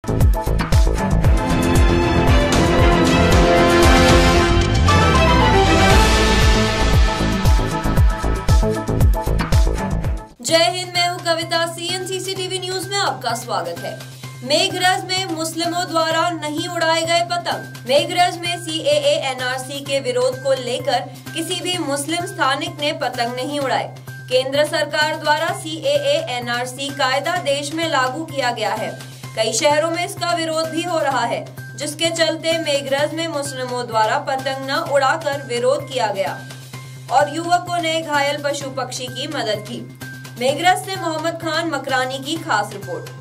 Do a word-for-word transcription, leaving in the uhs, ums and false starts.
जय हिंद, मैं हूं कविता। सीएनसीसीटीवी न्यूज में आपका स्वागत है। मेघरज में मुस्लिमों द्वारा नहीं उड़ाए गए पतंग। मेघरज में सीएए एनआरसी के विरोध को लेकर किसी भी मुस्लिम स्थानिक ने पतंग नहीं उड़ाए। केंद्र सरकार द्वारा सीएए एनआरसी कायदा देश में लागू किया गया है। कई शहरों में इसका विरोध भी हो रहा है, जिसके चलते मेघरज में मुस्लिमों द्वारा पतंग न उड़ाकर विरोध किया गया और युवकों ने घायल पशु पक्षी की मदद की। मेघरज से मोहम्मद खान मकरानी की खास रिपोर्ट।